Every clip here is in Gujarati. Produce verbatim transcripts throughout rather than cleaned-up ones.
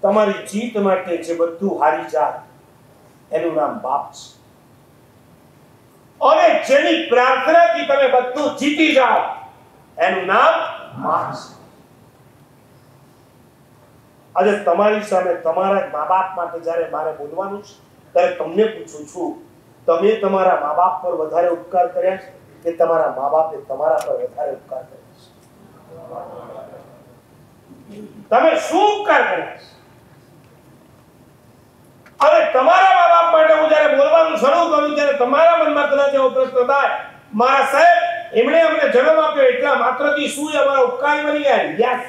તમારી જીત માટે જે બધું હારી જાય એનું નામ બાપ છે. અને જેની પ્રાર્થનાથી તમે બધું જીતી જાઓ એનું નામ મા છે. આજે તમારી સામે તમારા મા બાપ માટે જ્યારે મારે બોલવાનું છે ત્યારે તમને પૂછું છું, તમે તમારા મા બાપ પર વધારે ઉપકાર કર્યા છે કે તમારા મા બાપે તમારા પર વધારે ઉપકાર કર્યા છે? તમે શું ઉપકાર કર્યા છે? હવે તમારા મા બાપ માટે હું જ્યારે બોલવાનું શરૂ કરું ત્યારે તમારા મનમાં કદાચ એવો પ્રશ્ન થાય, મારા સાહેબ એમણે અમને જન્મ આપ્યો એટલા માત્રથી શું અમારા ઉપકારી બની ગયા? યસ,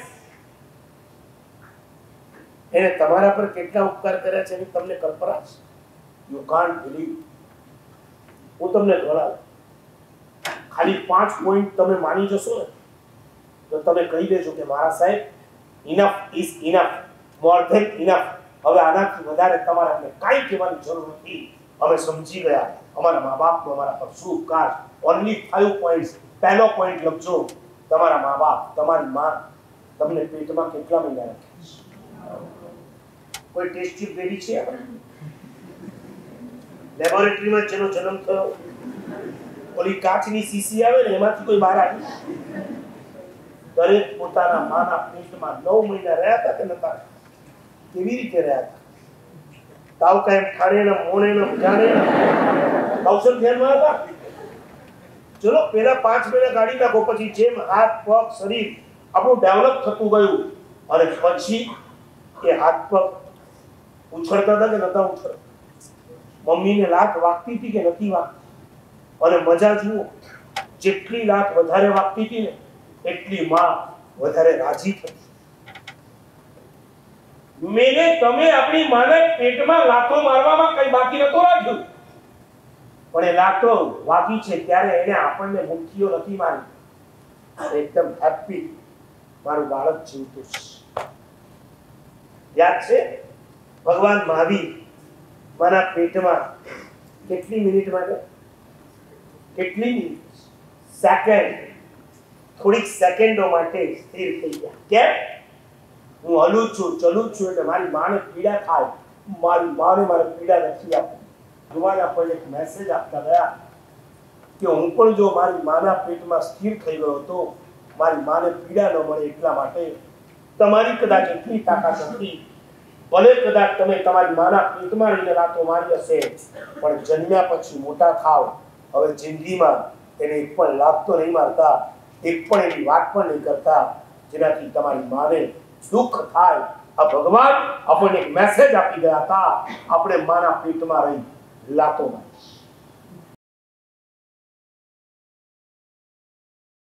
એને તમારા પર કેટલા ઉપકાર કર્યા છે એની તમને કલ્પના છે? You can't believe. હું તમને ગણાવું, ખાલી પાંચ પોઈન્ટ તમે માની જશો ને તો તમે કહી દેજો કે મારા સાહેબ enough is enough, more than enough. હવે આનાથી વધારે તમારે અમને કાંઈ કહેવાની જરૂર નથી. અમે સમજી ગયા અમારા મા બાપનો અમારા પર શું ઉપકાર. Only five points. પહેલો પોઈન્ટ લખજો, તમારા મા બાપ, તમારી માં તમને પેટમાં કેટલા મહિના રાખ્યા છે? કોઈ ટેસ્ટ ટ્યુબ રેડી છે? લેબોરેટરીમાં જેનો જન્મ થયો, ઓલી કાચની સીસી આવે ને એમાંથી કોઈ બહાર આવી? દરેક પોતાના માના પેટમાં નવ મહિના રહ્યા હતા કે નતા? કેવી રીતે રહ્યા હતા? તાવ કાયમ ઠાણે ને મોણે ને જાણે કૌશલ ધ્યાનમાં હતા. ચલો પેલા પાંચ મહિના ગાડી નાખો, પછી જેમ હાથ પગ શરીર આપણું ડેવલપ થતું ગયું અને પછી એ હાથ પગ ઉછળતા હતા કે નતા ઉછળતા? મમ્મીને લાત વાગતી હતી કે નથી વાગતી? અને મજા જુઓ, જેટલી લાત વધારે વાગતી હતી ને એટલી માં વધારે રાજી થતી. મેને તમે આપણી માને પેટમાં લાતો મારવામાં કઈ બાકી નતો રાખ્યું, પણ એ લાતો વાગી છે ત્યારે એને આપણને મુઠ્ઠીઓ નથી મારી. એકદમ હેપી, મારું બાળક જીવતું છે. યાદ છે ભગવાન મહાવીર માના પેટમાં કેટલી મિનિટ માટે, કેટલી મિનિટ, સેકન્ડ, થોડીક સેકન્ડો માટે સ્થિર થઈ ગયા. કેમ? હું હલું છું, ચલું છું એટલે મારી માને પીડા થાય. મારી માને મારે પીડા નથી આપી. ભગવાન આપણને એક મેસેજ આપતા ગયા કે હું પણ જો મારી માના પેટમાં સ્થિર થઈ ગયો તો મારી માને પીડા ન મળે એટલા માટે તમારી કદાચ એટલી તાકાત હતી, ભલે કદાચ તમે તમારી માના પેટમાં રહીને રાતો મારી હશે, પણ જન્મ્યા પછી મોટા થાવ, હવે જિંદગીમાં એને એક પણ લાભ તો નહીં મારતા, એક પણ એવી વાત પણ નહીં કરતા જેનાથી તમારી માને દુઃખ થાય. આ ભગવાન આપણને એક મેસેજ આપી ગયા હતા, આપણે માના પેટમાં રહી લાતો મારી.